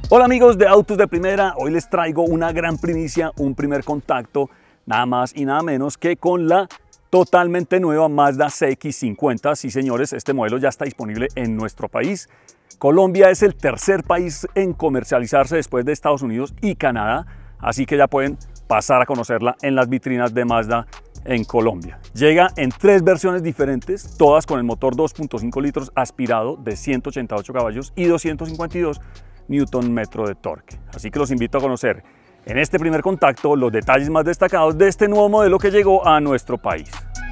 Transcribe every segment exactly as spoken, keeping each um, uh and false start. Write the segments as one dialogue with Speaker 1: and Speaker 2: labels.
Speaker 1: Hola amigos de Autos de Primera, hoy les traigo una gran primicia, un primer contacto, nada más y nada menos que con la totalmente nueva Mazda C X cincuenta. Sí señores, este modelo ya está disponible en nuestro país. Colombia es el tercer país en comercializarse después de Estados Unidos y Canadá, así que ya pueden pasar a conocerla en las vitrinas de Mazda en Colombia. Llega en tres versiones diferentes, todas con el motor dos punto cinco litros aspirado de ciento ochenta y ocho caballos y doscientos cincuenta y dos newton metro de torque. Así que los invito a conocer en este primer contacto los detalles más destacados de este nuevo modelo que llegó a nuestro país.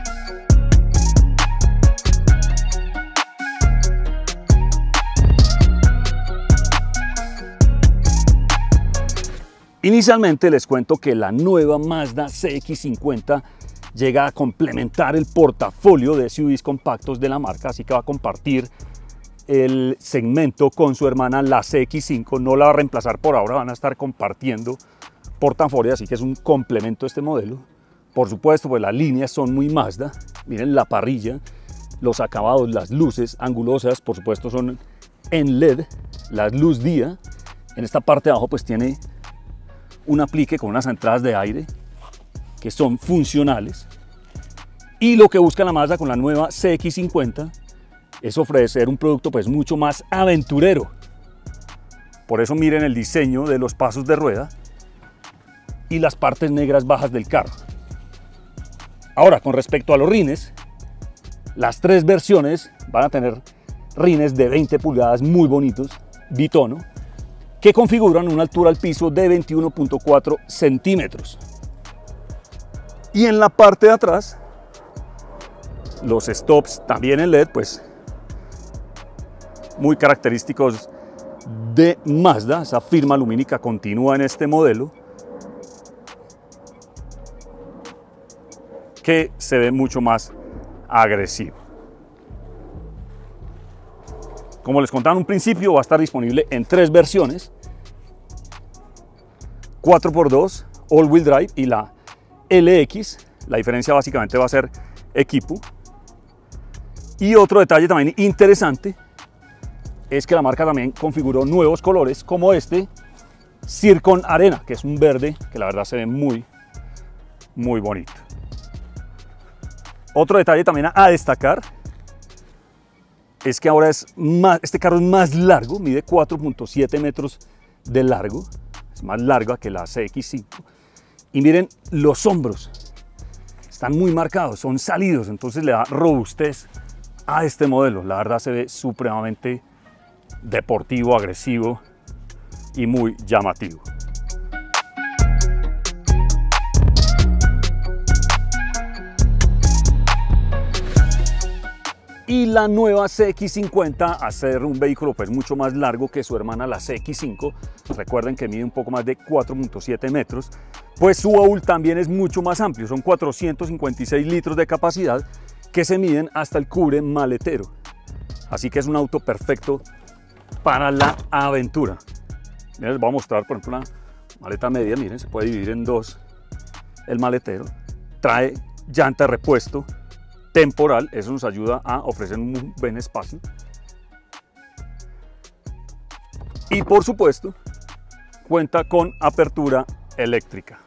Speaker 1: Inicialmente les cuento que la nueva Mazda C X cincuenta llega a complementar el portafolio de S U Vs compactos de la marca, así que va a compartir el segmento con su hermana la C X cinco, no la va a reemplazar por ahora, van a estar compartiendo portafolio, así que es un complemento a este modelo. Por supuesto, pues las líneas son muy Mazda, miren la parrilla, los acabados, las luces angulosas, por supuesto son en L E D, la luz día. En esta parte de abajo pues tiene un aplique con unas entradas de aire que son funcionales, y lo que busca la Mazda con la nueva C X cincuenta es ofrecer un producto pues mucho más aventurero. Por eso miren el diseño de los pasos de rueda y las partes negras bajas del carro. Ahora, con respecto a los rines, las tres versiones van a tener rines de veinte pulgadas muy bonitos, bitono, que configuran una altura al piso de veintiuno punto cuatro centímetros. Y en la parte de atrás, los stops también en L E D, pues muy característicos de Mazda. Esa firma lumínica continúa en este modelo, que se ve mucho más agresivo. Como les contaba en un principio, va a estar disponible en tres versiones: cuatro por dos, all-wheel drive y la L X. La diferencia básicamente va a ser equipo. Y otro detalle también interesante es que la marca también configuró nuevos colores, como este Zircon Arena, que es un verde que la verdad se ve muy, muy bonito. Otro detalle también a destacar es que ahora es más, este carro es más largo, mide cuatro punto siete metros de largo, es más larga que la C X cinco. Y miren los hombros, están muy marcados, son salidos, entonces le da robustez a este modelo. La verdad se ve supremamente deportivo, agresivo y muy llamativo. Y la nueva C X cincuenta, a ser un vehículo pues mucho más largo que su hermana la C X cinco, recuerden que mide un poco más de cuatro punto siete metros, pues su baúl también es mucho más amplio, son cuatrocientos cincuenta y seis litros de capacidad que se miden hasta el cubre maletero, así que es un auto perfecto para la aventura. Miren, les voy a mostrar por ejemplo una maleta media, miren, se puede dividir en dos el maletero, trae llanta de repuesto temporal, eso nos ayuda a ofrecer un buen espacio, y por supuesto cuenta con apertura eléctrica.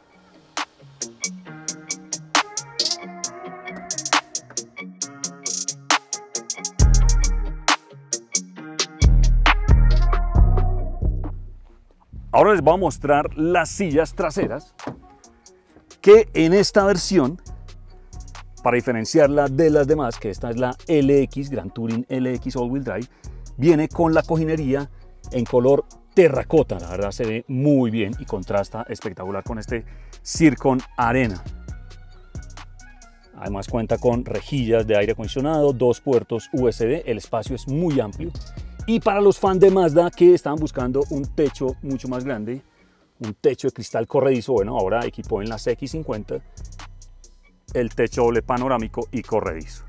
Speaker 1: Ahora les voy a mostrar las sillas traseras, que en esta versión, para diferenciarla de las demás, que esta es la L X, Grand Touring L X All-Wheel Drive, viene con la cojinería en color terracota. La verdad se ve muy bien y contrasta espectacular con este Zircon Arena. Además cuenta con rejillas de aire acondicionado, dos puertos U S B, el espacio es muy amplio. Y para los fans de Mazda que estaban buscando un techo mucho más grande, un techo de cristal corredizo, bueno, ahora equipó en la C X cincuenta el techo doble panorámico y corredizo.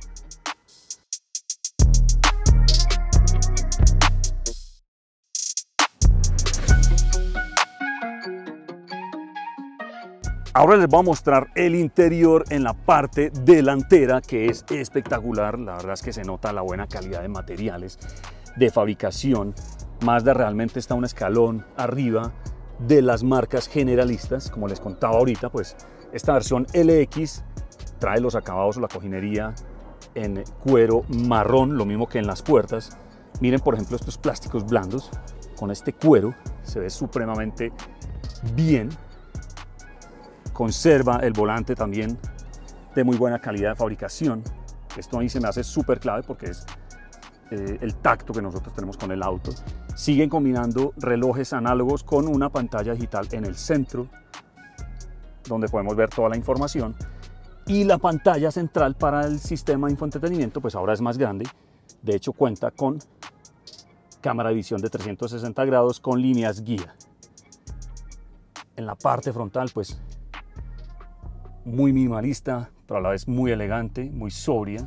Speaker 1: Ahora les voy a mostrar el interior en la parte delantera, que es espectacular. La verdad es que se nota la buena calidad de materiales de fabricación Mazda realmente está un escalón arriba de las marcas generalistas. Como les contaba ahorita, pues esta versión L X trae los acabados o la cojinería en cuero marrón, lo mismo que en las puertas. Miren, por ejemplo, estos plásticos blandos con este cuero, se ve supremamente bien. Conserva el volante también de muy buena calidad de fabricación. Esto a mí se me hace súper clave porque es eh, el tacto que nosotros tenemos con el auto. Siguen combinando relojes análogos con una pantalla digital en el centro, donde podemos ver toda la información. Y la pantalla central para el sistema de infoentretenimiento pues ahora es más grande. De hecho cuenta con cámara de visión de trescientos sesenta grados con líneas guía. En la parte frontal pues muy minimalista, pero a la vez muy elegante, muy sobria.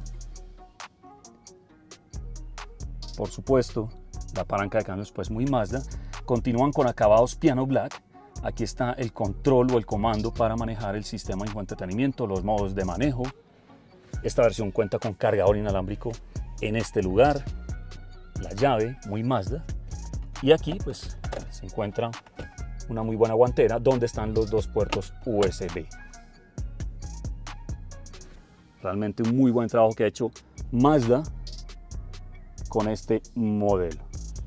Speaker 1: Por supuesto, la palanca de cambios pues muy Mazda. Continúan con acabados piano black. Aquí está el control o el comando para manejar el sistema de infoentretenimiento, los modos de manejo. Esta versión cuenta con cargador inalámbrico en este lugar, la llave muy Mazda, y aquí pues se encuentra una muy buena guantera donde están los dos puertos U S B. Realmente un muy buen trabajo que ha hecho Mazda con este modelo.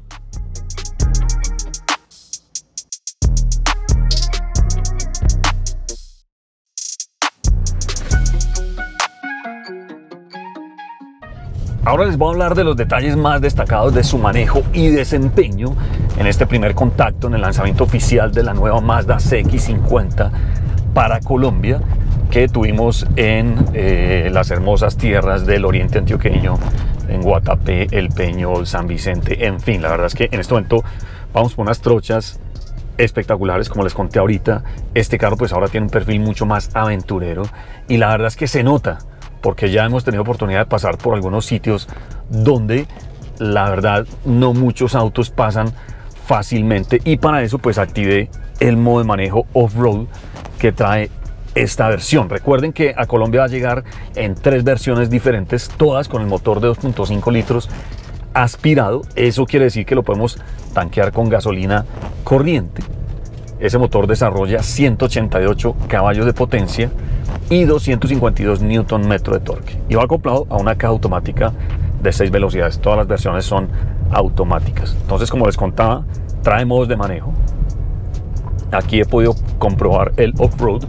Speaker 1: Ahora les voy a hablar de los detalles más destacados de su manejo y desempeño en este primer contacto en el lanzamiento oficial de la nueva Mazda C X cincuenta para Colombia, que tuvimos en eh, las hermosas tierras del oriente antioqueño, en Guatapé, El Peñol, San Vicente, en fin. La verdad es que en este momento vamos por unas trochas espectaculares, como les conté ahorita. Este carro pues ahora tiene un perfil mucho más aventurero y la verdad es que se nota, porque ya hemos tenido oportunidad de pasar por algunos sitios donde la verdad no muchos autos pasan fácilmente, y para eso pues activé el modo de manejo off-road que trae esta versión. Recuerden que a Colombia va a llegar en tres versiones diferentes, todas con el motor de dos punto cinco litros aspirado. Eso quiere decir que lo podemos tanquear con gasolina corriente. Ese motor desarrolla ciento ochenta y ocho caballos de potencia y doscientos cincuenta y dos newton metro de torque, y va acoplado a una caja automática de seis velocidades. Todas las versiones son automáticas. Entonces, como les contaba, trae modos de manejo. Aquí he podido comprobar el off-road.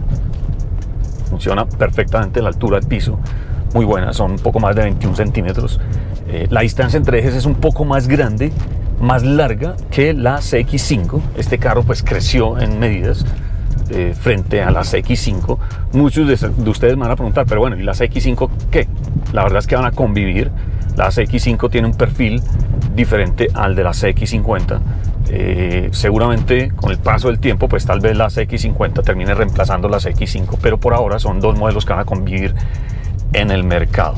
Speaker 1: Funciona perfectamente, la altura del piso muy buena, son un poco más de veintiún centímetros. Eh, la distancia entre ejes es un poco más grande, más larga que la C X cinco. Este carro pues creció en medidas eh, frente a la C X cinco. Muchos de, de ustedes me van a preguntar, pero bueno, ¿y la C X cinco qué? La verdad es que van a convivir. La C X cinco tiene un perfil diferente al de la C X cincuenta. Eh, seguramente con el paso del tiempo pues tal vez la C X cincuenta termine reemplazando la C X cinco, pero por ahora son dos modelos que van a convivir en el mercado.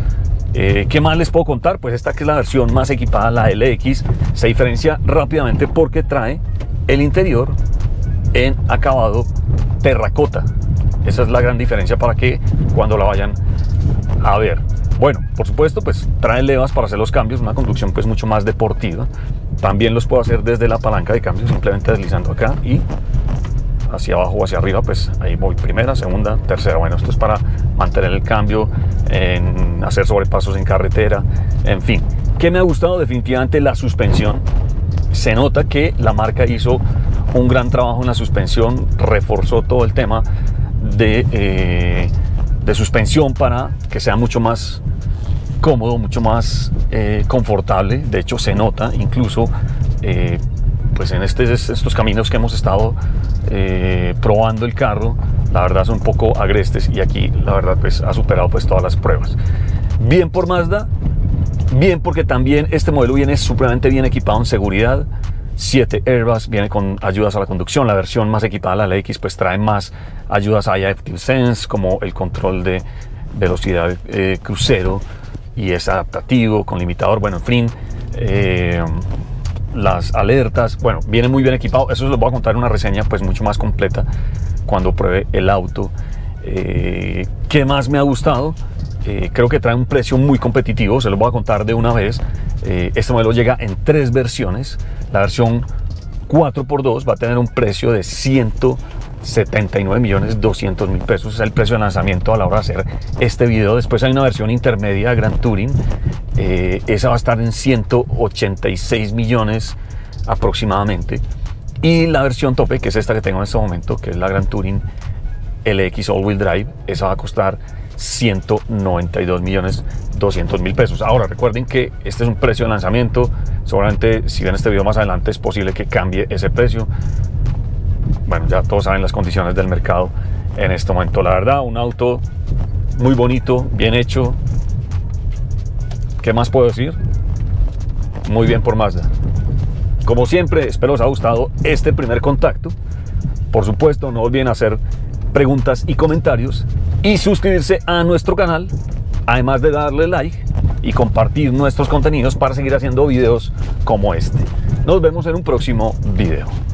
Speaker 1: Eh, ¿Qué más les puedo contar? Pues esta que es la versión más equipada, la L X, se diferencia rápidamente porque trae el interior en acabado terracota. Esa es la gran diferencia para que cuando la vayan a ver. Bueno, por supuesto, pues trae levas para hacer los cambios, una conducción pues mucho más deportiva. También los puedo hacer desde la palanca de cambio, simplemente deslizando acá y hacia abajo o hacia arriba, pues ahí voy, primera, segunda, tercera. Bueno, esto es para mantener el cambio, en hacer sobrepasos en carretera, en fin. ¿Qué me ha gustado? Definitivamente la suspensión. Se nota que la marca hizo un gran trabajo en la suspensión, reforzó todo el tema de, eh, de suspensión para que sea mucho más cómodo, mucho más eh, confortable. De hecho se nota incluso eh, pues en este, estos caminos que hemos estado eh, probando el carro, la verdad son un poco agrestes, y aquí la verdad pues ha superado pues todas las pruebas. Bien por Mazda, bien porque también este modelo viene supremamente bien equipado en seguridad. Siete airbags, viene con ayudas a la conducción. La versión más equipada, la L X, pues trae más ayudas a Active Sense, como el control de velocidad eh, crucero, y es adaptativo con limitador. Bueno, en fin, eh, las alertas, bueno, viene muy bien equipado. Eso se lo voy a contar en una reseña pues mucho más completa cuando pruebe el auto. Eh, ¿qué más me ha gustado? Eh, creo que trae un precio muy competitivo, se lo voy a contar de una vez. Eh, este modelo llega en tres versiones. La versión cuatro por dos va a tener un precio de ciento setenta y nueve millones doscientos mil pesos. Es el precio de lanzamiento a la hora de hacer este video. Después hay una versión intermedia, Gran Touring. Eh, esa va a estar en ciento ochenta y seis millones aproximadamente. Y la versión tope, que es esta que tengo en este momento, que es la Gran Touring L X All Wheel Drive, esa va a costar ciento noventa y dos millones doscientos mil pesos. Ahora recuerden que este es un precio de lanzamiento. Seguramente si ven este video más adelante es posible que cambie ese precio. Bueno, ya todos saben las condiciones del mercado en este momento. La verdad, un auto muy bonito, bien hecho. ¿Qué más puedo decir? Muy bien por Mazda. Como siempre, espero os haya gustado este primer contacto. Por supuesto, no olviden hacer preguntas y comentarios y suscribirse a nuestro canal, además de darle like y compartir nuestros contenidos para seguir haciendo videos como este. Nos vemos en un próximo video.